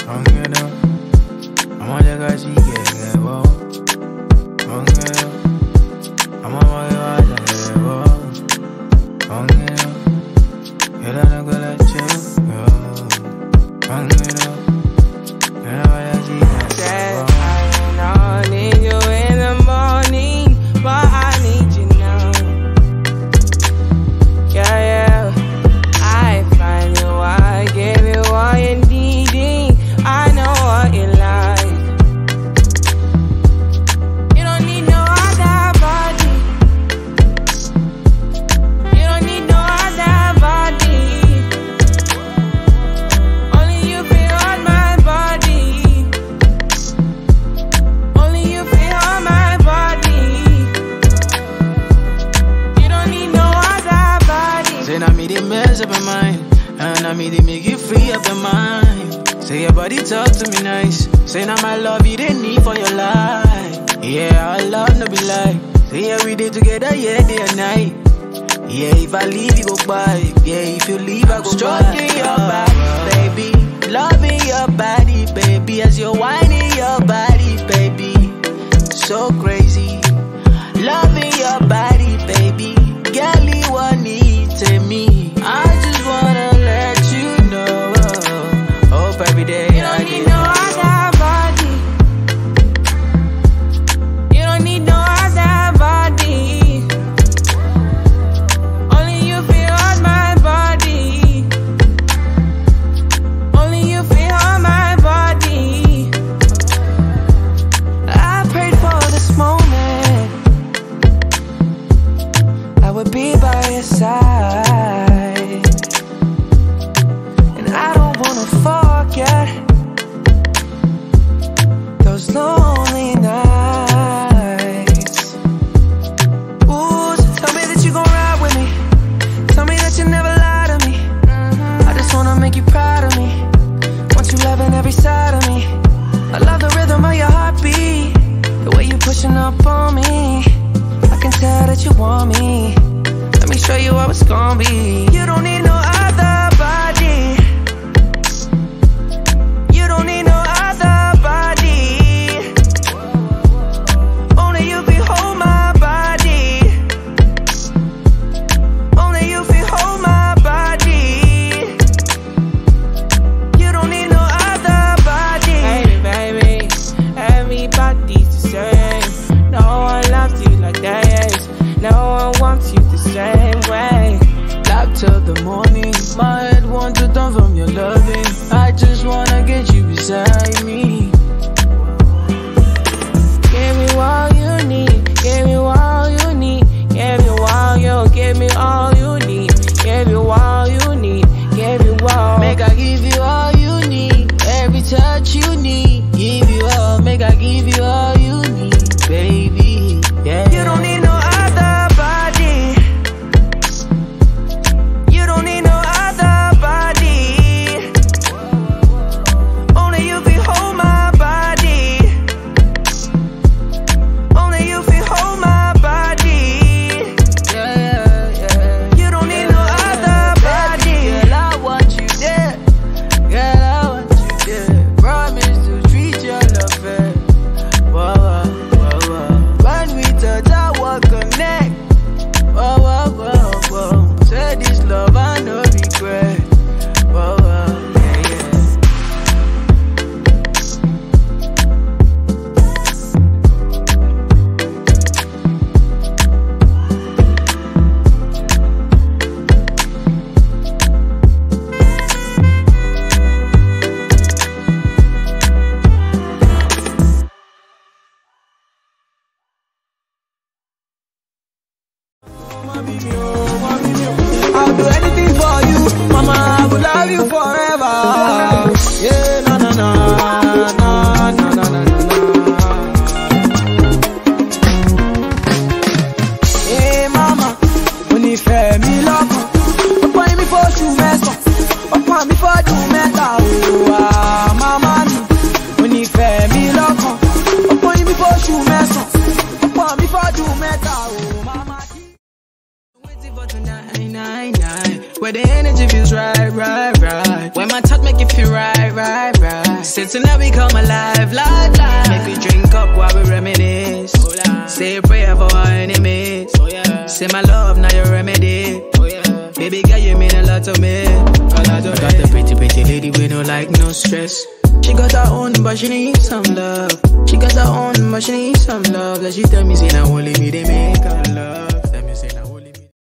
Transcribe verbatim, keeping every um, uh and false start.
I'll do anything for you, mama. I will love you forever. Yeah, na na na na na na na na. Hey mama, when you feel me love, open me for two mess, open me for two metal. Oh mama, when you feel me love, open me for two mess, open me for two metal. Oh mama. Nine, nine, where the energy feels right, right, right. When my touch make it feel right, right, right. Say tonight we come alive, live, live. Make we drink up while we reminisce. Oh, yeah. Say a prayer for our enemies. Oh, yeah. Say my love, now your remedy. Oh, yeah. Baby girl, you mean a lot to me. A lot to got the pretty, pretty lady with no like, no stress. She got her own, but she needs some love. She got her own, but she needs some love. That she tell me, say now only me they make her love.